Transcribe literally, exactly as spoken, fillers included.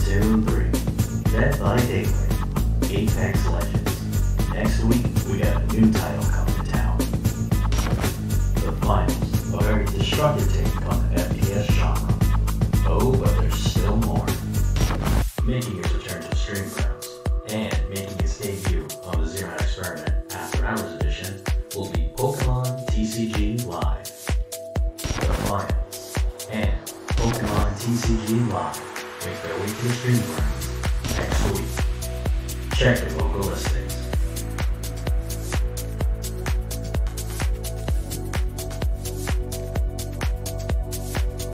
Splatoon three, Dead by Daylight, Apex Legends. Next week, we got a new title coming to town. The Finals, a very destructive take on the F P S genre. Oh, but there's still more. Making its return to Stream Grounds, and making its debut on the Zero Experiment After Hours edition will be Pokemon T C G Live. The Finals and Pokemon T C G Live make their way to the Stream Grounds next week. Check your local listing.